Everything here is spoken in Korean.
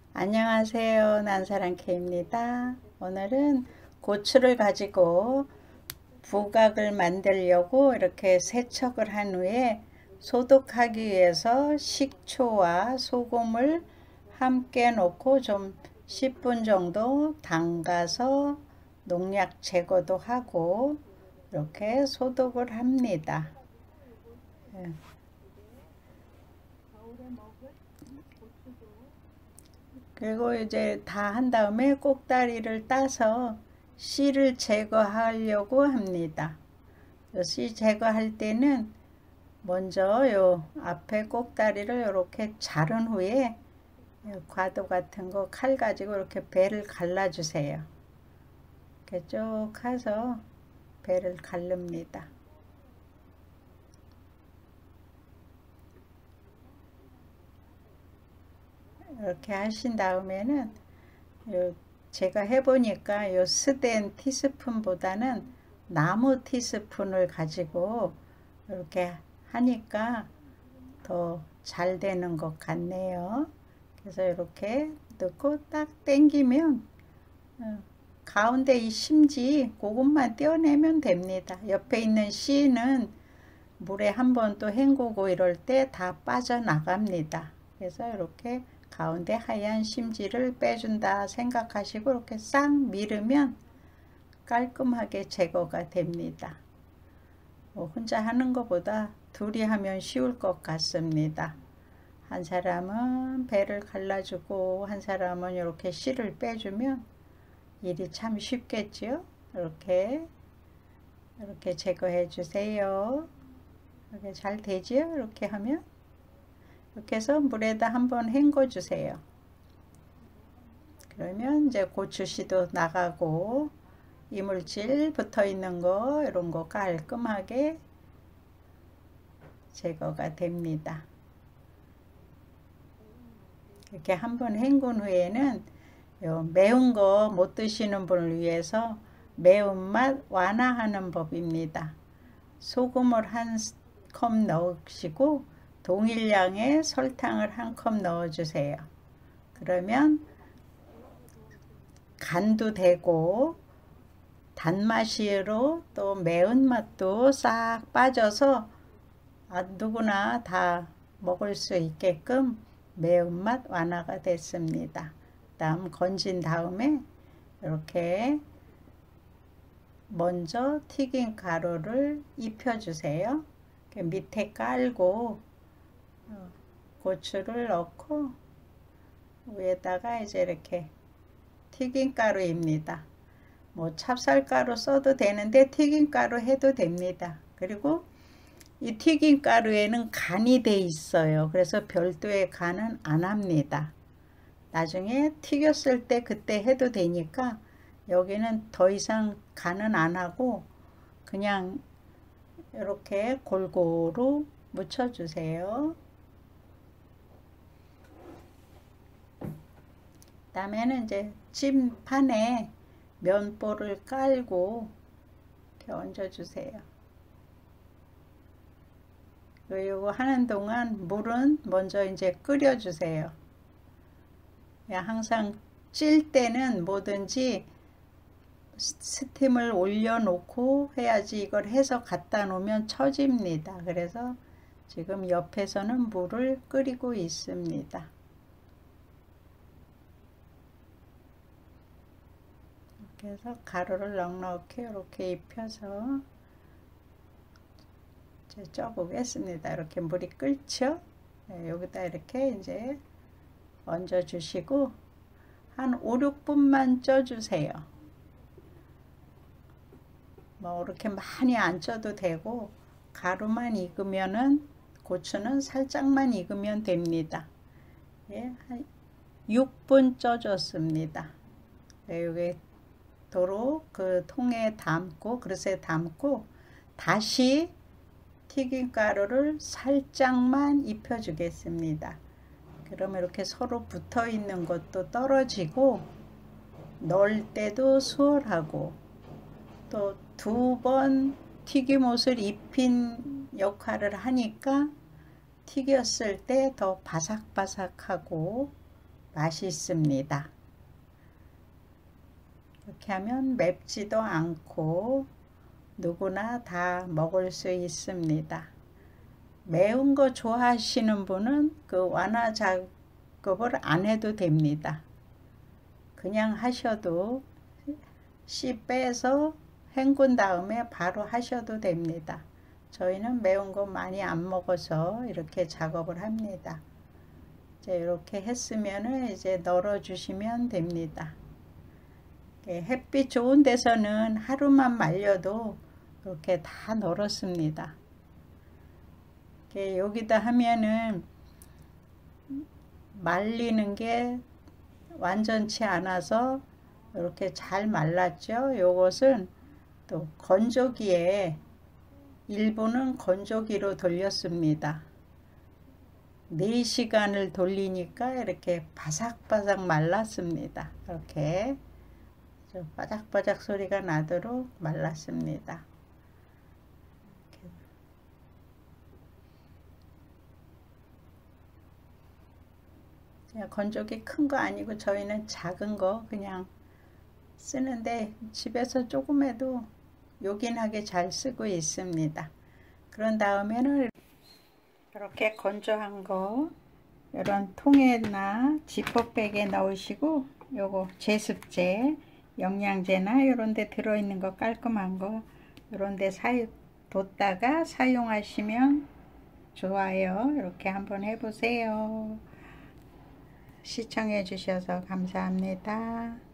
안녕하세요. 난사랑 K입니다. 오늘은 고추를 가지고 부각을 만들려고 이렇게 세척을 한 후에 소독하기 위해서 식초와 소금을 함께 넣고 좀 10분 정도 담가서 농약 제거도 하고 이렇게 소독을 합니다. 그리고 이제 다 한 다음에 꼭다리를 따서 씨를 제거하려고 합니다. 씨 제거할 때는 먼저 요 앞에 꼭다리를 이렇게 자른 후에 과도 같은 거 칼 가지고 이렇게 배를 갈라주세요. 이렇게 쭉 해서 배를 갈릅니다. 이렇게 하신 다음에는 제가 해보니까 요 스댄 티스푼보다는 나무 티스푼을 가지고 이렇게 하니까 더 잘 되는 것 같네요. 그래서 이렇게 넣고 딱 당기면 가운데 이 심지 그것만 떼어내면 됩니다. 옆에 있는 씨는 물에 한번 또 헹구고 이럴 때 다 빠져나갑니다. 그래서 이렇게 가운데 하얀 심지를 빼준다 생각하시고 이렇게 싹 밀으면 깔끔하게 제거가 됩니다. 혼자 하는 것보다 둘이 하면 쉬울 것 같습니다. 한 사람은 배를 갈라주고 한 사람은 이렇게 씨를 빼주면 일이 참 쉽겠죠. 이렇게 제거해 주세요. 이렇게 잘 되지요. 이렇게 하면 이렇게 해서 물에다 한번 헹궈 주세요. 그러면 이제 고추씨도 나가고 이물질 붙어 있는 거 이런 거 깔끔하게 제거가 됩니다. 이렇게 한번 헹군 후에는 매운 거 못 드시는 분을 위해서 매운맛 완화하는 법입니다. 소금을 한 컵 넣으시고 동일량의 설탕을 한 컵 넣어주세요. 그러면 간도 되고 단맛으로 또 매운맛도 싹 빠져서 누구나 다 먹을 수 있게끔 매운맛 완화가 됐습니다. 다음 건진 다음에 이렇게 먼저 튀긴 가루를 입혀주세요. 밑에 깔고 고추를 넣고 위에다가 이제 이렇게 튀김가루입니다. 뭐 찹쌀가루 써도 되는데 튀김가루 해도 됩니다. 그리고 이 튀김가루에는 간이 돼 있어요. 그래서 별도의 간은 안 합니다. 나중에 튀겼을 때 그때 해도 되니까 여기는 더 이상 간은 안 하고 그냥 이렇게 골고루 묻혀주세요. 다음에는 이제 찜판에 면보를 깔고 이렇게 얹어주세요. 그리고 하는 동안 물은 먼저 이제 끓여주세요. 항상 찔 때는 뭐든지 스팀을 올려놓고 해야지 이걸 해서 갖다 놓으면 처집니다. 그래서 지금 옆에서는 물을 끓이고 있습니다. 그래서 가루를 넉넉히 이렇게 입혀서 쪄보겠습니다. 이렇게 물이 끓죠? 네, 여기다 이렇게 이제 얹어 주시고 한 5, 6분만 쪄주세요. 뭐 이렇게 많이 안 쪄도 되고 가루만 익으면은 고추는 살짝만 익으면 됩니다. 예, 한 6분 쪄줬습니다. 네, 여기 도로 그 통에 담고 그릇에 담고 다시 튀김가루를 살짝만 입혀 주겠습니다. 그러면 이렇게 서로 붙어 있는 것도 떨어지고 넣을 때도 수월하고 또 2번 튀김옷을 입힌 역할을 하니까 튀겼을 때 더 바삭바삭하고 맛있습니다. 이렇게 하면 맵지도 않고 누구나 다 먹을 수 있습니다. 매운 거 좋아하시는 분은 그 완화 작업을 안 해도 됩니다. 그냥 하셔도 씨 빼서 헹군 다음에 바로 하셔도 됩니다. 저희는 매운 거 많이 안 먹어서 이렇게 작업을 합니다. 이제 이렇게 했으면 이제 널어 주시면 됩니다. 햇빛 좋은 데서는 하루만 말려도 이렇게 다 널었습니다. 여기다 하면은 말리는 게 완전치 않아서 이렇게 잘 말랐죠. 요것은 또 건조기에 일부는 건조기로 돌렸습니다. 4시간을 돌리니까 이렇게 바삭바삭 말랐습니다. 이렇게 바삭바삭 소리가 나도록 말랐습니다. 건조기 큰 거 아니고 저희는 작은 거 그냥 쓰는데 집에서 조금 해도 요긴하게 잘 쓰고 있습니다. 그런 다음에는 이렇게 건조한 거 이런 통에나 지퍼백에 넣으시고 요거 제습제, 영양제나 이런 데 들어있는 거 깔끔한 거 이런 데 뒀다가 사용하시면 좋아요. 이렇게 한번 해보세요. 시청해 주셔서 감사합니다.